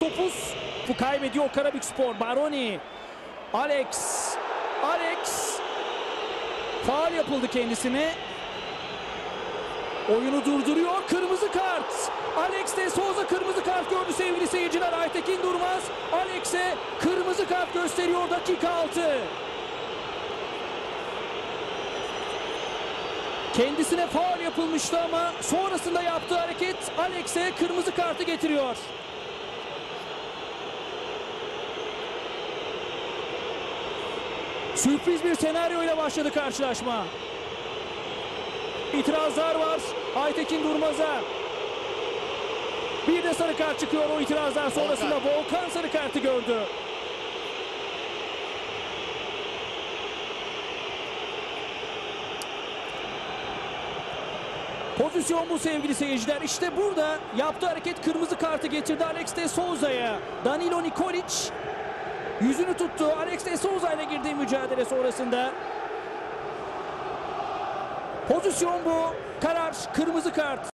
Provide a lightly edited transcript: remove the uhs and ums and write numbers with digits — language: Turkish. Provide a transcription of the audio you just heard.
Topuz bu kaybediyor Karabükspor. Baroni. Alex. Faul yapıldı kendisine. Oyunu durduruyor. Kırmızı kart. Alex de Souza kırmızı kart gördü sevgili seyirciler. Aytekin Durmaz Alex'e kırmızı kart gösteriyor dakika 6. Kendisine faul yapılmıştı ama sonrasında yaptığı hareket Alex'e kırmızı kartı getiriyor. Sürpriz bir senaryo ile başladı karşılaşma. İtirazlar var Aytekin Durmaz'a. Bir de sarı kart çıkıyor o itirazlar sonrasında. Volkan sarı kartı gördü. Pozisyon bu sevgili seyirciler. İşte burada yaptığı hareket kırmızı kartı getirdi Alex de Souza'ya. Danilo Nikolic yüzünü tuttu. Alex de Souza ile girdiği mücadele sonrasında. Pozisyon bu. Karar kırmızı kart.